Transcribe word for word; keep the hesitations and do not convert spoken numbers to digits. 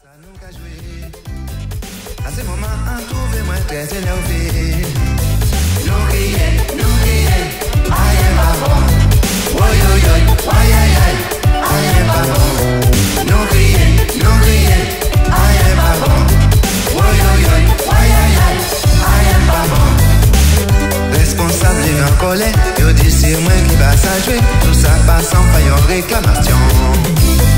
À ce moment, on trouve moi très énervé. Nous crions, nous crions, aïe aïe pas bon. Oi oi oi, aïe aïe aïe, aïe aïe pas bon. Nous crions, nous crions, aïe aïe pas bon. Oi oi oi, aïe aïe aïe, aïe aïe pas bon. Responsable et en colère, yo dit c'est moi qui va s'ajouer. Tout ça passe en faille en réclamation.